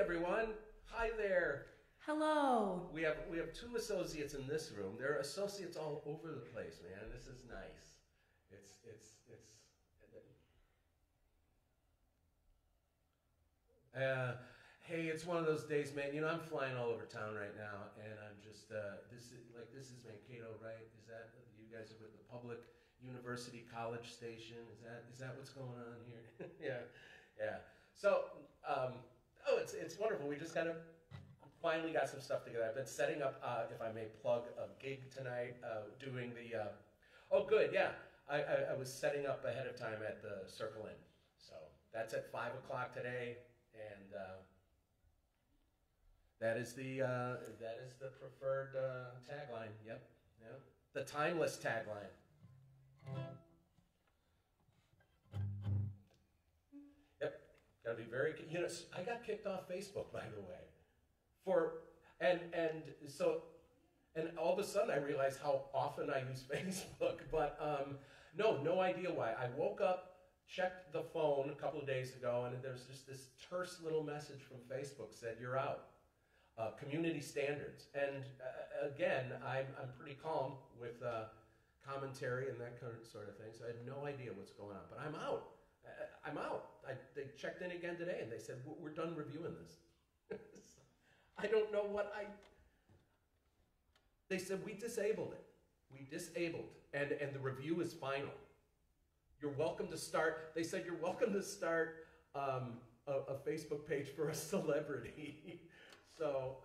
everyone. Hi there. Hello. We have two associates in this room. There are associates all over the place, man. This is nice. Hey, it's one of those days, man. You know, I'm flying all over town right now, and I'm just this is Mankato, right? Is that you guys are with the public university college station? Is that what's going on here? yeah. So, it's wonderful. We just kind of finally got some stuff together. I've been setting up, if I may plug, a gig tonight, doing the. Oh, good, yeah. I was setting up ahead of time at the Circle Inn, so that's at 5 o'clock today, and that is the preferred tagline. Yep. The timeless tagline. Yep. Gotta be very. You know, I got kicked off Facebook, by the way, and all of a sudden I realized how often I use Facebook, but no idea why. I woke up, checked the phone a couple of days ago, and there's just this terse little message from Facebook said, "You're out. Community standards." And again, I'm pretty calm with commentary and that kind of sort of thing, so I had no idea what's going on. But I'm out. They checked in again today, and they said, "We're done reviewing this." I don't know what They said, we disabled it, and the review is final. You're welcome to start. They said you're welcome to start a Facebook page for a celebrity. So,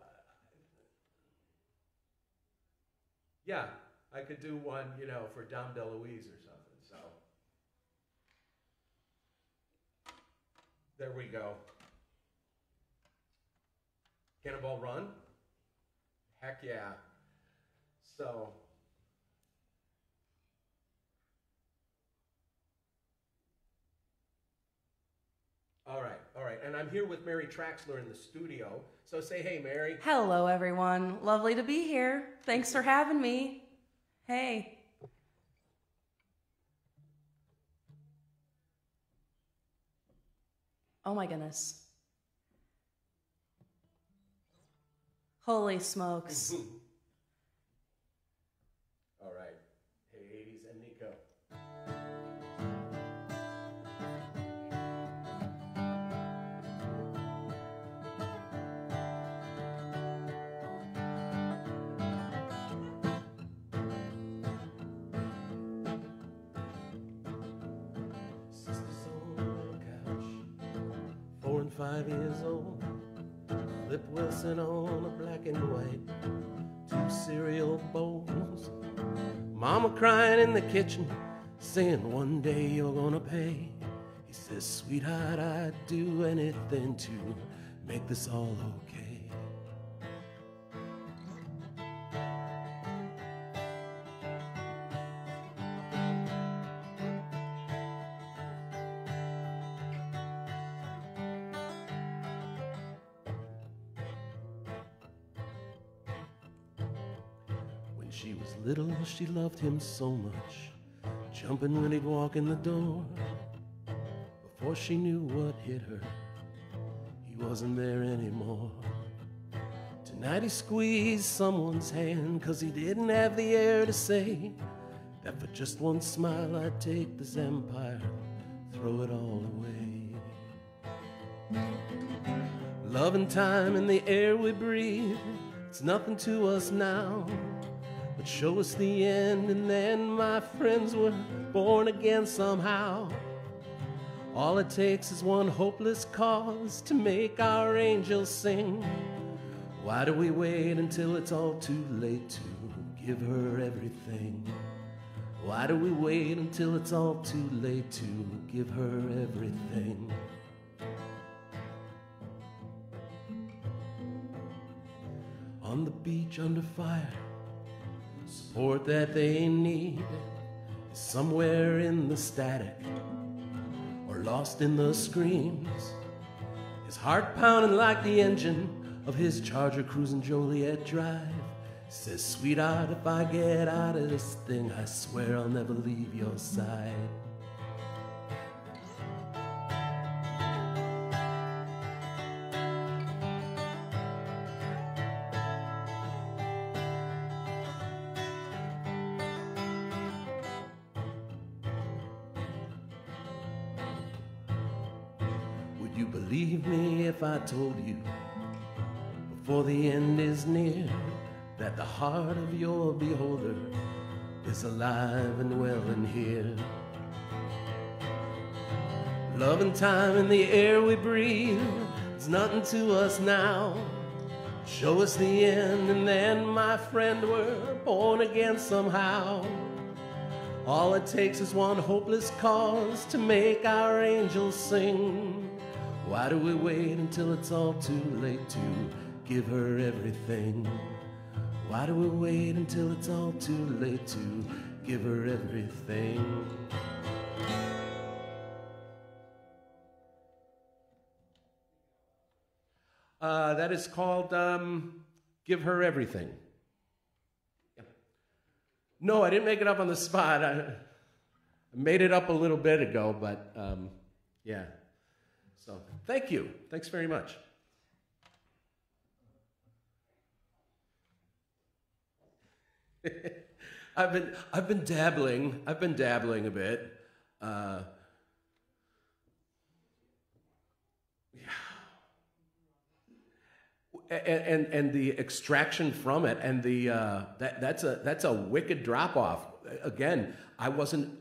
yeah, I could do one, for Dom DeLuise or something. So, there we go. Cannonball Run? Heck yeah. So, all right. And I'm here with Mary Traxler in the studio. So say hey, Mary. Hello, everyone. Lovely to be here. Thanks for having me. Hey. Oh my goodness. Holy smokes. All right. Hey, 80s and Nico. Sisters on the couch, 4 and 5 years old. Flip Wilson on a black and white, 2 cereal bowls. Mama crying in the kitchen, saying one day you're gonna pay. He says, sweetheart, I'd do anything to make this all okay. She was little, she loved him so much, jumping when he'd walk in the door. Before she knew what hit her, he wasn't there anymore. Tonight he squeezed someone's hand, 'cause he didn't have the air to say that for just one smile I'd take this empire, throw it all away. Love and time in the air we breathe, it's nothing to us now. But show us the end, and then my friends were born again somehow. All it takes is one hopeless cause to make our angels sing. Why do we wait until it's all too late to give her everything? Why do we wait until it's all too late to give her everything? On the beach under fire, support that they need is somewhere in the static or lost in the screams. His heart pounding like the engine of his Charger cruising Joliet Drive. Says, sweetheart, if I get out of this thing, I swear I'll never leave your side. Would you believe me if I told you before the end is near that the heart of your beholder is alive and well in here? Love and time in the air we breathe is nothing to us now. Show us the end and then, my friend, we're born again somehow. All it takes is one hopeless cause to make our angels sing. Why do we wait until it's all too late to give her everything? Why do we wait until it's all too late to give her everything? That is called Give Her Everything. Yeah. No, I didn't make it up on the spot. I made it up a little bit ago, but yeah. So thank you. Thanks very much. I've been dabbling a bit. And the extraction from it, and the that's a wicked drop off. Again, I wasn't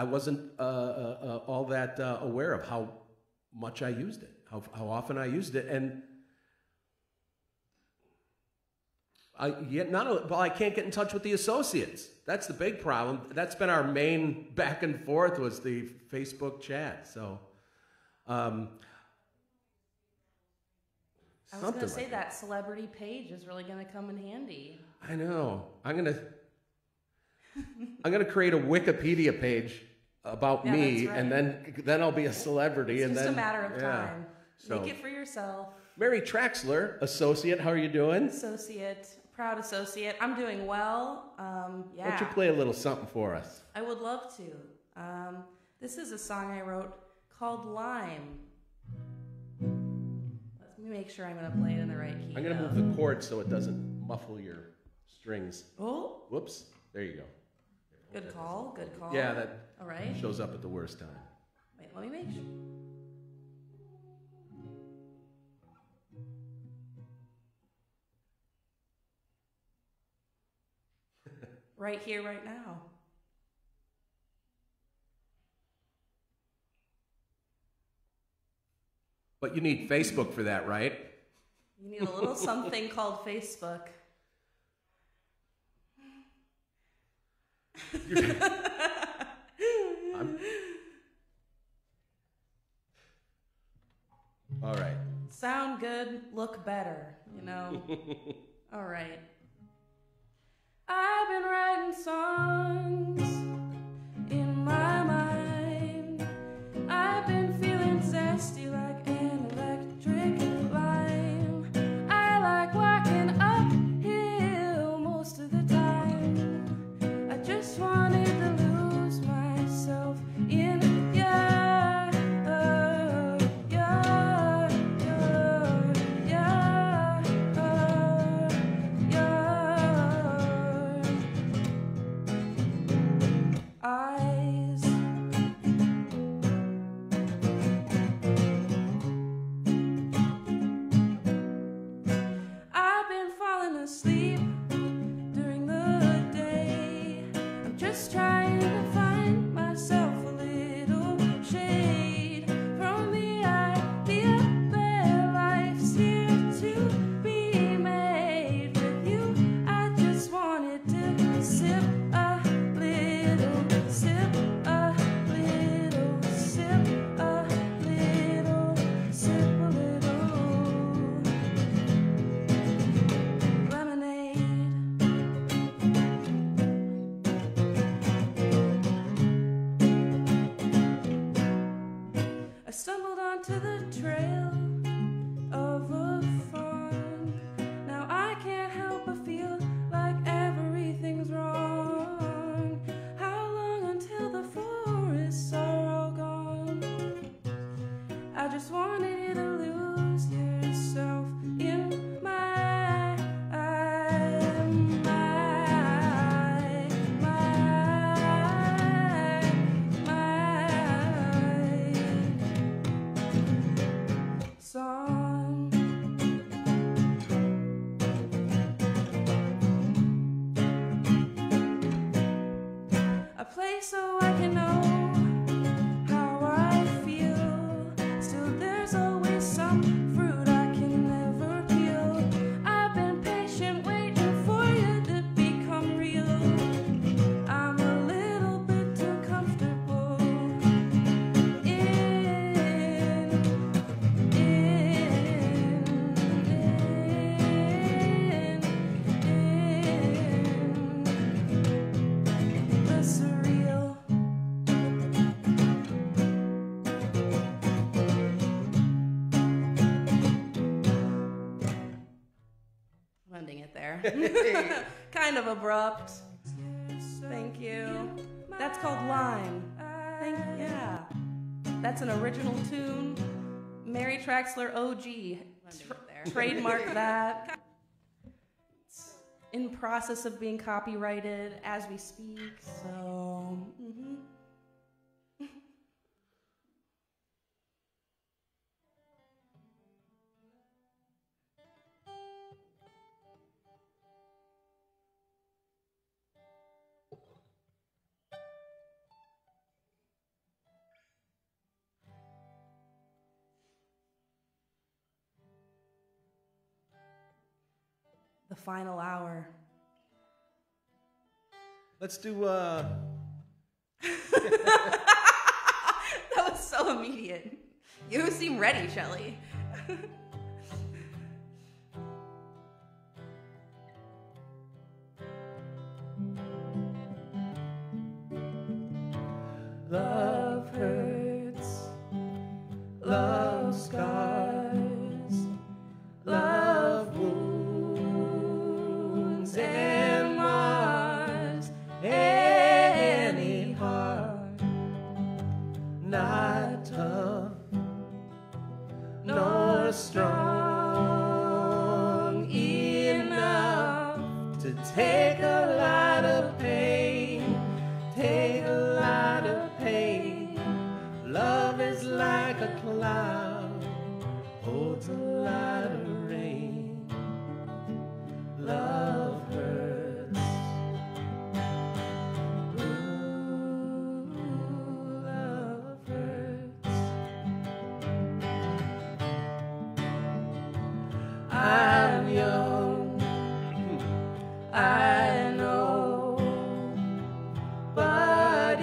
all that aware of how much I used it, how often I used it, and I can't get in touch with the associates. That's the big problem. That's been our main back and forth, was the Facebook chat. So. I was going to say that celebrity page is really going to come in handy. I know. I'm going to create a Wikipedia page about me, right. And then I'll be a celebrity. It's just a matter of time. So, make it for yourself. Mary Traxler, associate, how are you doing? Associate, proud associate. I'm doing well. Yeah. Why don't you play a little something for us? I would love to. This is a song I wrote called Lime. Let me make sure I'm going to play it in the right key. I'm going to move the chord so it doesn't muffle your strings. Oh. Whoops. There you go. Good call. Good call. Yeah, that all right. Shows up at the worst time. Wait, let me make sure. Right here, right now. But you need Facebook for that, right? You need a little something called Facebook. All right. Sound good, look better, you know? All right. I've been writing songs in my mind. I've been feeling zesty like an electric lime. I like walking uphill most of the time. I just wanted to lose myself in eyes. I've been falling asleep during the day. I'm just trying to find myself a little shade from the idea that life's here to be made. With you, I just wanted to sip a little, sip a little, sip a little, sip a little lemonade. I stumbled onto the trail of a fawn. Now I can't help but feel like everything's wrong. How long until the forests are all gone? I just wanted you to lose yourself in my mind. so I can know how I feel. Still, there's always some fruit I can never peel. I've been patient waiting for you to become real. I'm a little bit too comfortable the surreal. I'm ending it there. Kind of abrupt. Thank you. That's called Line. Yeah. That's an original tune. Mary Traxler OG. Trademark that. It's in process of being copyrighted as we speak, so. The final hour. Let's do, That was so immediate. You seem ready, Shelley. Love hurts, love scars, love wounds and mars any heart not tough nor strong enough to take a lot of pain, take a lot of pain. Love is like a cloud, holds a lot of rain. Love hurts. Ooh, love hurts. I'm young, I know, but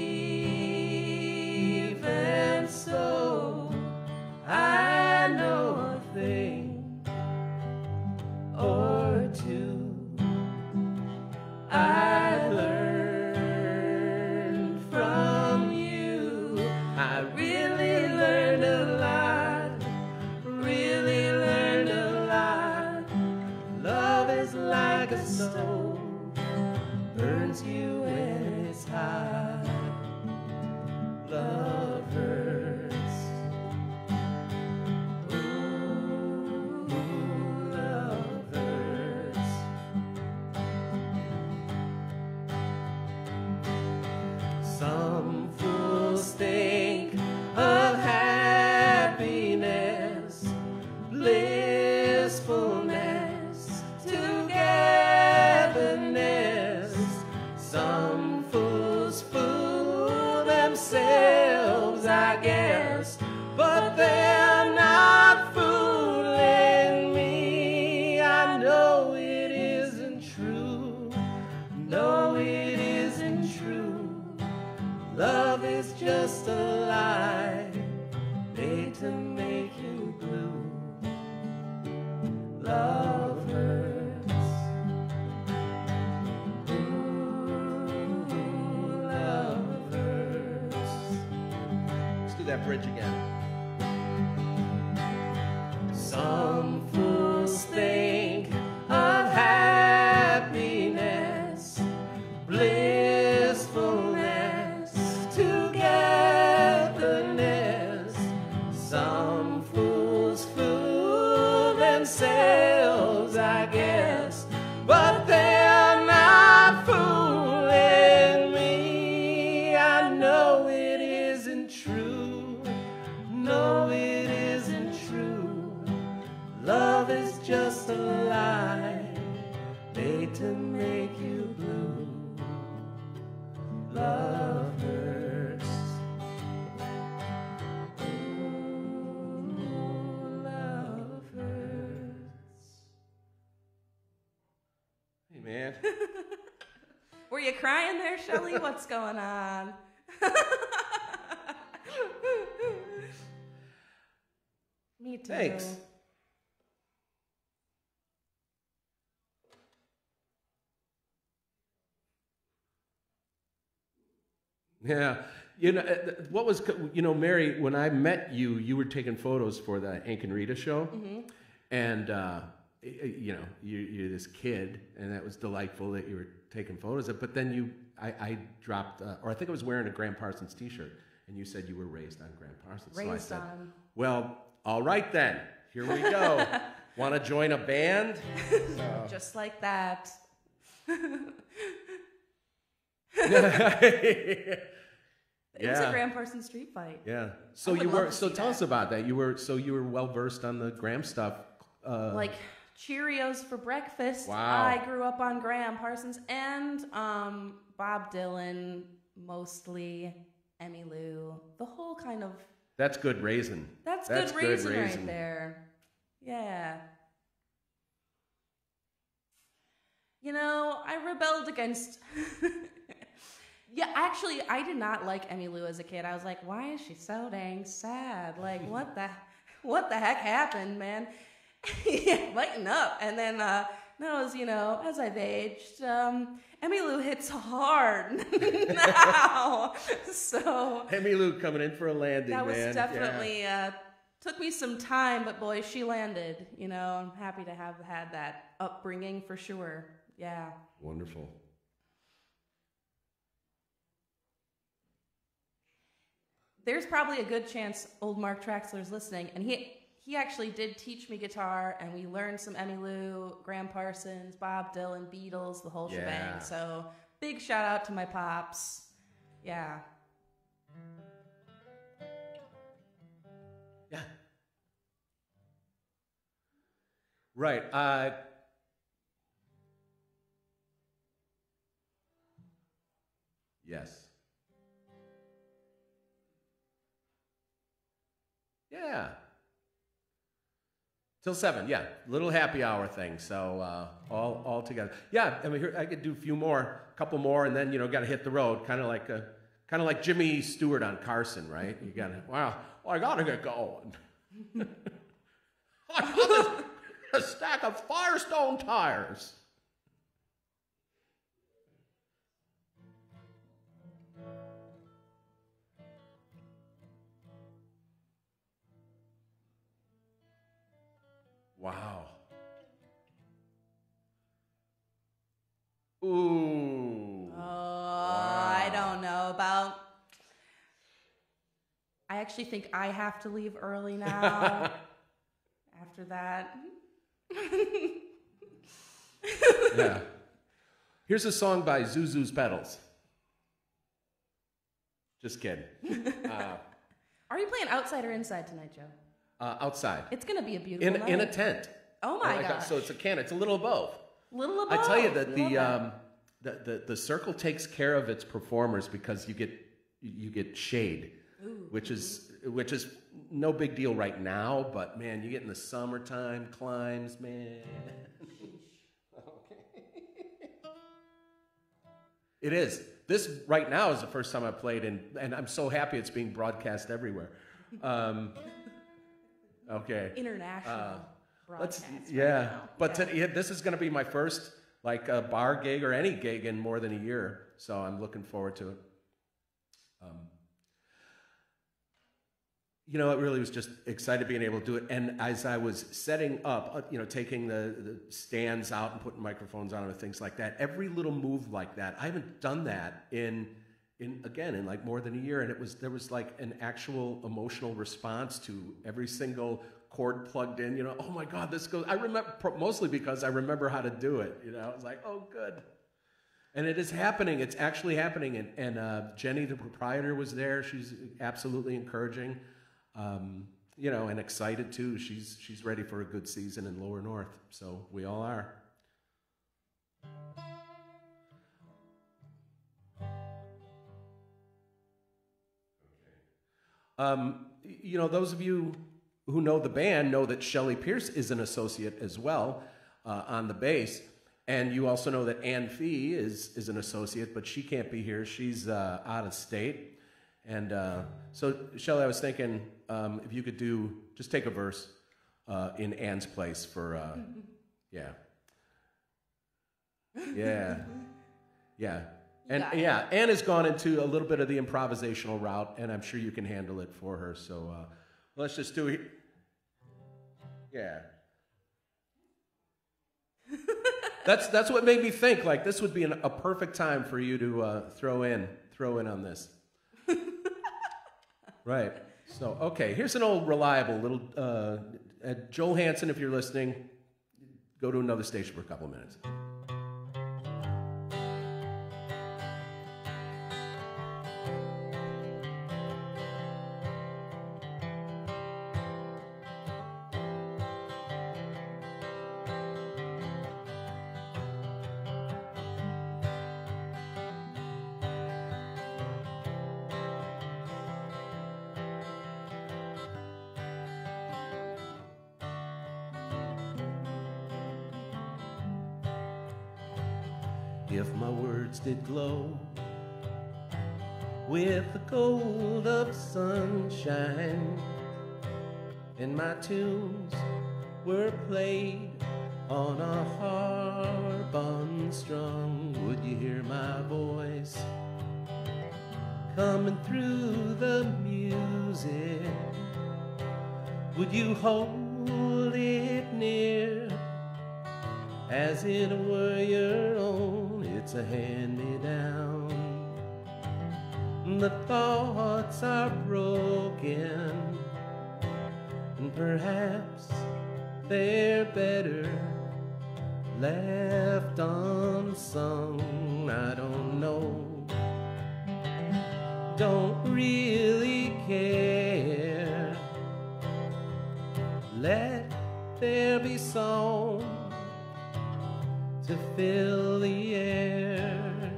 even so, I know a thing or two. I learned from you. I really learned a lot, really learned a lot. Love is like a stove, burns you when it's hot. Love hurts. Ooh, love hurts. Some fools think of happiness, blissfulness, togetherness. Some fools fool themselves, I guess, but they're not fooling me. I know it isn't true. No, it isn't true. Love is just a lie made to make you blue. Love hurts. Ooh, love hurts. Let's do that bridge again. Some fools think of happiness, blissfulness, togetherness. Some fools fool themselves, I guess, but they're not fooling me. I know it isn't true. you crying there, Shelly? What's going on? Me too. Thanks. Yeah. What was, Mary, when I met you, you were taking photos for the Hank and Rita show. Mm-hmm. And, you're this kid, and that was delightful that you were taking photos of. But then I dropped, or I think I was wearing a Graham Parsons t-shirt, and you said you were raised on Graham Parsons. Raised so I said, on. well, all right then. Here we go. Want to join a band? Just like that. It was a Graham Parsons street fight. Yeah. So you were. So tell us about that. You were well versed on the Graham stuff. Like Cheerios for breakfast. Wow. I grew up on Graham Parsons and Bob Dylan, mostly Emmylou, the whole kind of. That's good raising. That's good raising right there. Yeah. I rebelled against. Yeah, actually, I did not like Emmylou as a kid. I was like, why is she so dang sad? Like, what the heck happened, man? Lighten up. And then, as I've aged, Emmylou hits hard now. So Emmylou coming in for a landing, that was man. Definitely took me some time, but boy, she landed. I'm happy to have had that upbringing for sure. Yeah. Wonderful. There's probably a good chance old Mark Traxler's listening, and he actually did teach me guitar, and we learned some Emmylou, Graham Parsons, Bob Dylan, Beatles, the whole shebang. So big shout out to my pops. Yeah. Yeah. Right. Yes. Yeah. Till 7, yeah. Little happy hour thing. So all together. Yeah. I mean, here I could do a couple more, and then got to hit the road. Kind of like Jimmy Stewart on Carson, right? You got to. Well, I got to get going. I got a stack of Firestone tires. Wow. Ooh. Oh, wow. I don't know about. I actually think I have to leave early now. After that. Yeah. Here's a song by Zuzu's Pedals. Just kidding. Are you playing outside or inside tonight, Joe? Outside. It's going to be a beautiful night. In a tent. Oh my gosh. So it's a little of both. Little of both. I tell you that the circle takes care of its performers because you get shade. Ooh. Which is no big deal right now, but man, you get in the summertime climbs, man. Okay. It is. This right now is the first time I played, and I'm so happy it's being broadcast everywhere. Okay. International broadcast. But this is going to be my first bar gig or any gig in more than a year, so I'm looking forward to it. It really was just excited being able to do it. And as I was setting up, taking the stands out and putting microphones on and things like that, every little move like that, I haven't done that in more than a year. And there was an actual emotional response to every single chord plugged in. Oh my God, this goes. I remember mostly because I remember how to do it. I was like, oh, good. And it is happening. It's actually happening. And Jenny, the proprietor, was there. She's absolutely encouraging. And excited too. She's ready for a good season in Lower North, so we all are. Those of you who know the band know that Shelley Pierce is an associate as well on the bass, And you also know that Ann Fee is an associate, but she can't be here. She's out of state. And so, Shelley, I was thinking if you could just take a verse in Ann's place for, yeah. Yeah. Yeah. And yeah, Ann has gone into a little bit of the improvisational route, and I'm sure you can handle it for her. So let's just do it. Yeah. That's what made me think like this would be a perfect time for you to throw in on this. Right. So okay, here's an old reliable little Joel Hansen. If you're listening, go to another station for a couple of minutes. If my words did glow with the gold of sunshine, and my tunes were played on a harp unstrung, would you hear my voice coming through the music? Would you hold it near as it were your own? It's a hand-me-down. The thoughts are broken, and perhaps they're better left unsung. I don't know, don't really care. Let there be song to fill the air.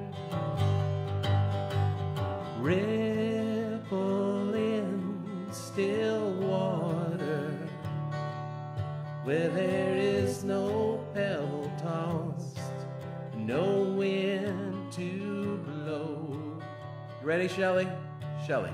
Ripple in still water, where there is no pebble tossed, no wind to blow. You ready, Shelley? Shelley.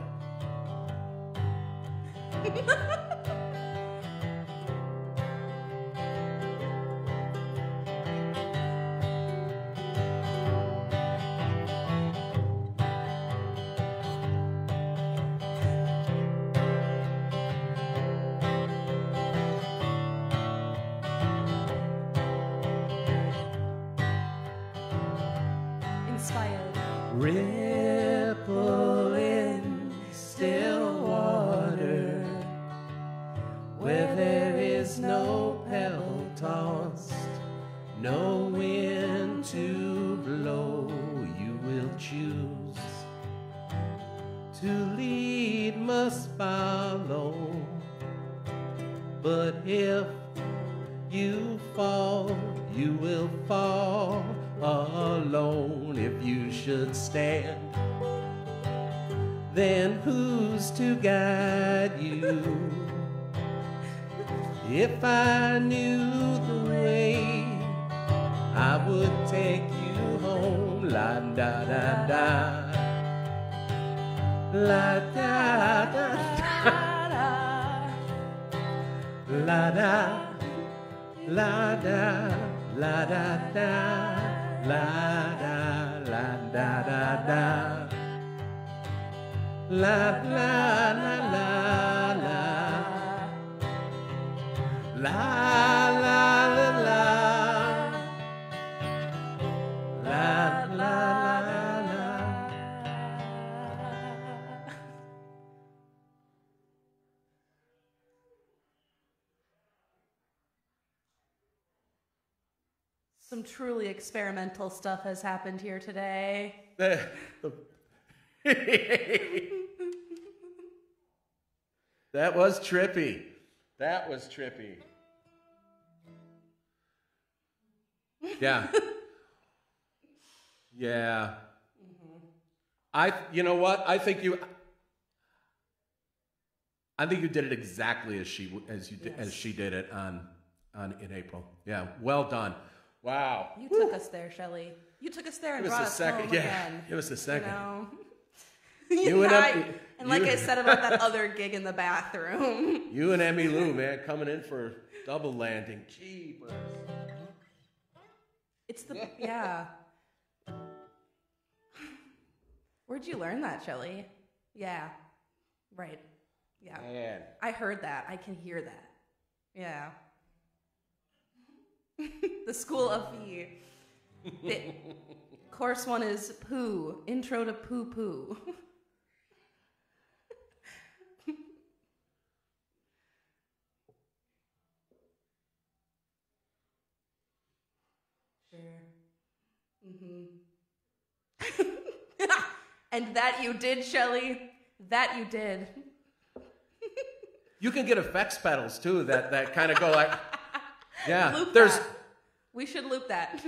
Ripple in still water, where there is no pebble tossed, no wind to blow. You will choose to lead, must follow. But if you fall, you will fall alone. If you should stand, then who's to guide you? If I knew the way, I would take you home. La da da da, la da da da, la da, la da, la da da. La da la da da da, la la la la la, la la la la, la la la. Some truly experimental stuff has happened here today. That was trippy. That was trippy. Yeah. Yeah. You know what? I think you did it exactly as she did it in April. Yeah, well done. Wow. You took us there, Shelley. You took us there and brought us home again. It was the second. You know? And like I said about that other gig in the bathroom. You and Emmy Lou, man, coming in for double landing. Jeepers. It's the, yeah. Where'd you learn that, Shelley? Yeah. Right. Yeah. Man. I heard that. I can hear that. Yeah. The School of Fee. Course one is Poo. Intro to Poo Poo. Sure. Mm-hmm. And that you did, Shelley. That you did. You can get effects pedals too that kind of go like, yeah. Loop There's that. We should loop that.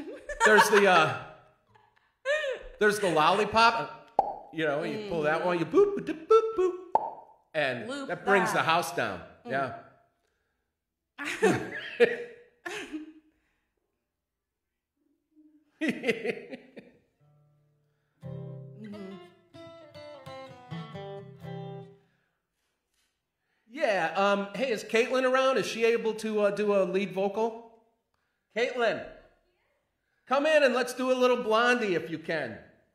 there's the lollipop. You know, you pull that one, you boop boop boop boop, and Loop that brings that. the house down. Yeah. Yeah. Hey, is Caitlin around? Is she able to do a lead vocal? Caitlin, come in and let's do a little Blondie if you can.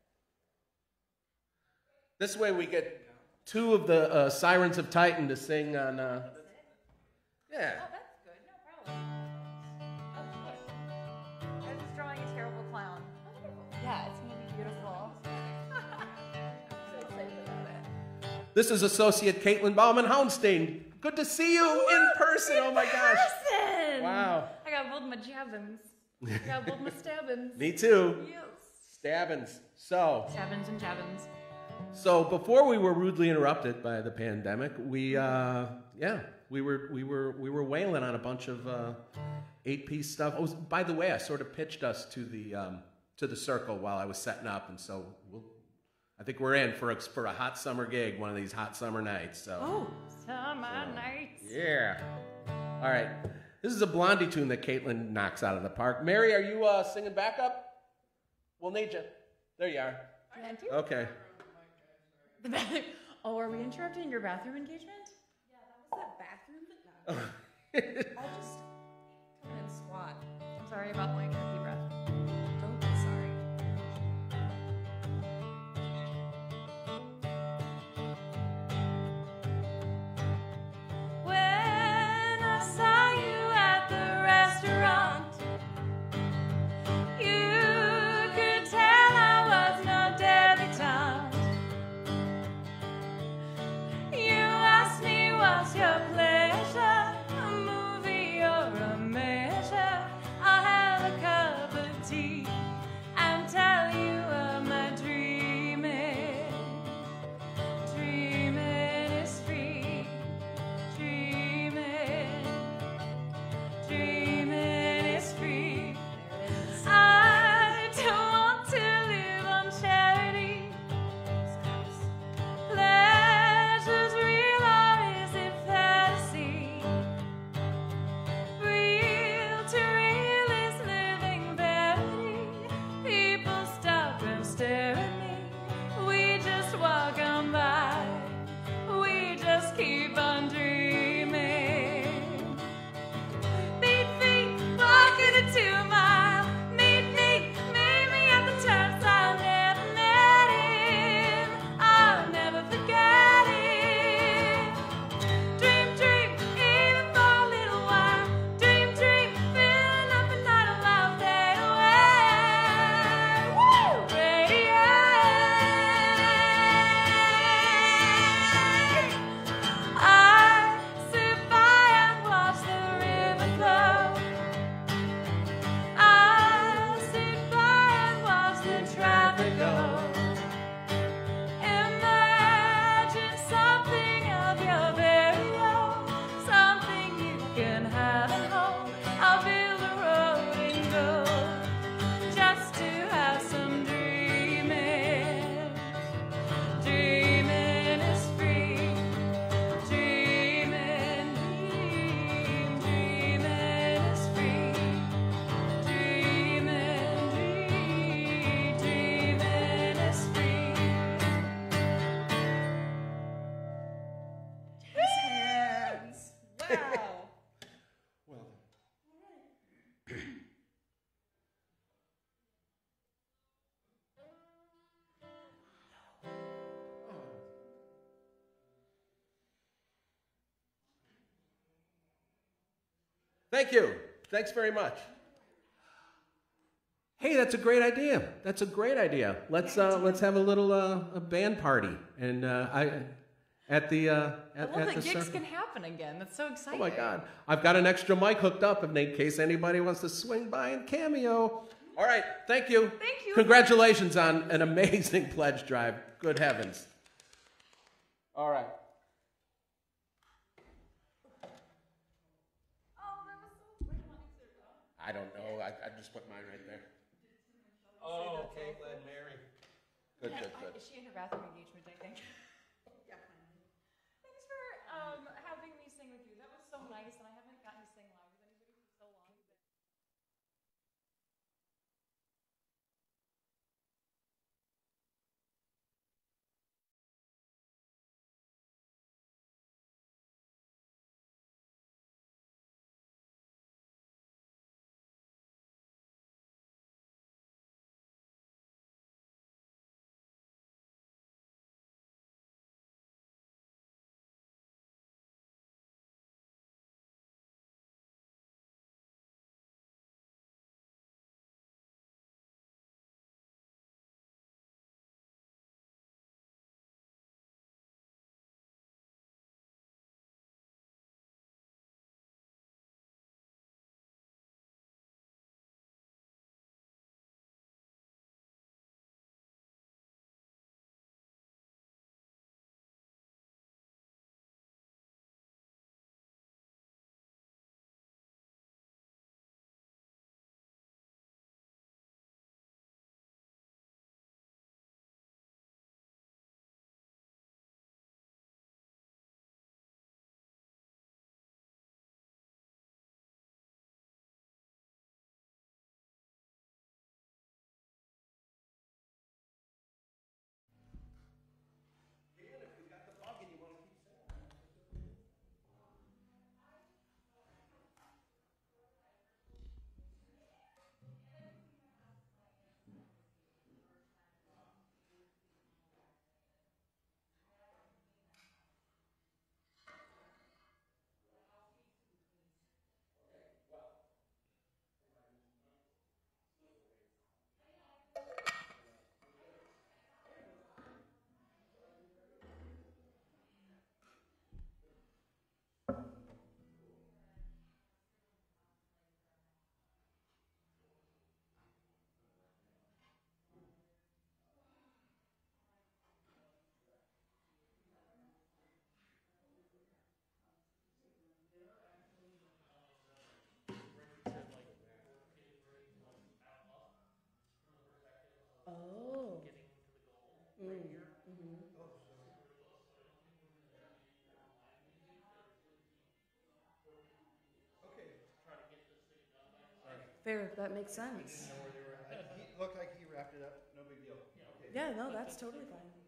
This way we get two of the Sirens of Titan to sing on. Yeah. Oh, that's good. No problem. I was just drawing a terrible clown. Yeah, it's gonna be beautiful. I'm so excited about it. This is Associate Caitlin Bauman-Houndstein. Good to see you in person. Oh my gosh. Person! Wow. I got both my jabbins. I got both my stabbins. Me too. Yes. Stabbins. So Stabbins and jabbins. before we were rudely interrupted by the pandemic, we were wailing on a bunch of 8-piece stuff. Oh, by the way, I sort of pitched us to the circle while I was setting up, and so I think we're in for a hot summer gig, one of these hot summer nights. So Summer nights. yeah. All right. This is a Blondie tune that Caitlin knocks out of the park. Mary, are you singing backup? We'll need you. There you are. And you? Okay. The bathroom. Oh, are we interrupting your bathroom engagement? Yeah, that was that bathroom, but no. I'll just come in and squat. I'm sorry about my deep breath. Don't be sorry. When I saw you at the restaurant, you could tell I was no debutante. You asked me what's your pleasure, a movie or a measure. I have a Thank you. Thanks very much. Hey, that's a great idea. That's a great idea. Let's have a little a band party and at the I love that gigs circle. can happen again. That's so Oh exciting. my God! I've got an extra mic hooked up in case anybody wants to swing by and cameo. All right, thank you. Thank you. Congratulations on an amazing pledge drive. Good heavens. All right. I don't know. I just put mine right there. Oh, okay. Glad Mary. Good. Is she in her bathroom engagement, I think? Yeah. Thanks for having me sing with you. That was so nice, and I haven't gotten to sing live with anybody for so long. Oh. Fair, that makes sense. He looked like he wrapped it up. No big deal. Okay. Yeah, no, that's totally fine.